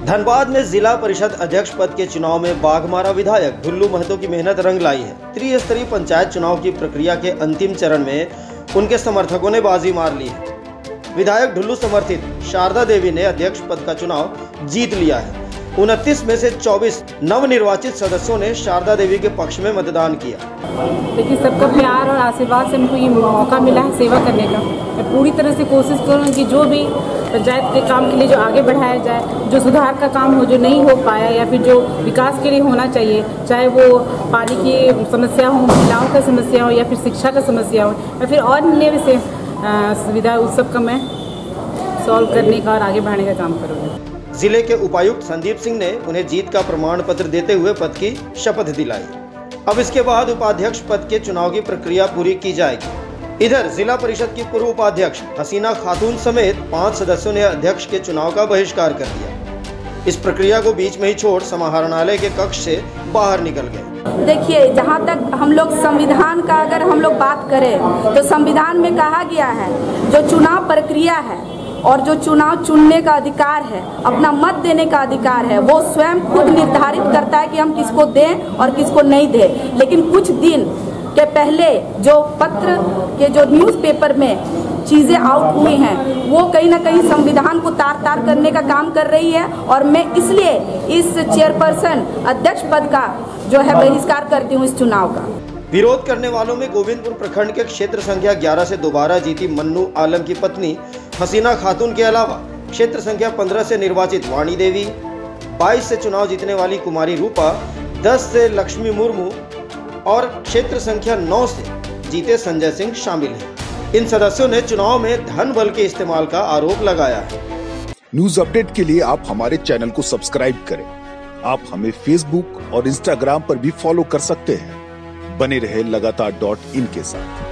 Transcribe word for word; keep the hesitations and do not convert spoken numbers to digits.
धनबाद में जिला परिषद अध्यक्ष पद के चुनाव में बाघमारा विधायक ढुल्लू महतो की मेहनत रंग लाई है। त्रिस्तरीय पंचायत चुनाव की प्रक्रिया के अंतिम चरण में उनके समर्थकों ने बाजी मार ली है। विधायक ढुल्लू समर्थित शारदा देवी ने अध्यक्ष पद का चुनाव जीत लिया है। उनतीस में से चौबीस नवनिर्वाचित सदस्यों ने शारदा देवी के पक्ष में मतदान किया। देखिए, सबका प्यार और आशीर्वाद से हमको ये मौका मिला है सेवा करने का। मैं पूरी तरह से कोशिश करूँ कि जो भी पंचायत के काम के लिए जो आगे बढ़ाया जाए, जो सुधार का काम हो, जो नहीं हो पाया या फिर जो विकास के लिए होना चाहिए, चाहे वो पानी की समस्या हो, महिलाओं का समस्या हो या फिर शिक्षा का समस्या हो या फिर और अन्य विषय सुविधा, उस सब का मैं सॉल्व करने का और आगे बढ़ाने का काम करूँगी। जिले के उपायुक्त संदीप सिंह ने उन्हें जीत का प्रमाण पत्र देते हुए पद की शपथ दिलाई। अब इसके बाद उपाध्यक्ष पद के चुनाव की प्रक्रिया पूरी की जाएगी। इधर जिला परिषद की पूर्व उपाध्यक्ष हसीना खातून समेत पांच सदस्यों ने अध्यक्ष के चुनाव का बहिष्कार कर दिया। इस प्रक्रिया को बीच में ही छोड़ समाहरणालय के कक्ष से बाहर निकल गए। देखिए, जहाँ तक हम लोग संविधान का अगर हम लोग बात करें तो संविधान में कहा गया है जो चुनाव प्रक्रिया है और जो चुनाव चुनने का अधिकार है, अपना मत देने का अधिकार है, वो स्वयं खुद निर्धारित करता है कि हम किसको दें और किसको नहीं दें। लेकिन कुछ दिन के पहले जो पत्र के जो न्यूज़पेपर में चीज़ें आउट हुई हैं, वो कहीं ना कहीं संविधान को तार तार करने का काम कर रही है और मैं इसलिए इस चेयरपर्सन अध्यक्ष पद का जो है बहिष्कार करती हूँ इस चुनाव का। विरोध करने वालों में गोविंदपुर प्रखंड के क्षेत्र संख्या ग्यारह से दोबारा जीती मन्नू आलम की पत्नी हसीना खातून के अलावा क्षेत्र संख्या पंद्रह से निर्वाचित वाणी देवी, बाईस से चुनाव जीतने वाली कुमारी रूपा, दस से लक्ष्मी मुर्मू और क्षेत्र संख्या नौ से जीते संजय सिंह शामिल हैं। इन सदस्यों ने चुनाव में धन बल के इस्तेमाल का आरोप लगाया है। न्यूज अपडेट के लिए आप हमारे चैनल को सब्सक्राइब करें। आप हमें फेसबुक और इंस्टाग्राम पर भी फॉलो कर सकते हैं। बने रहे लगातार डॉट इन के साथ।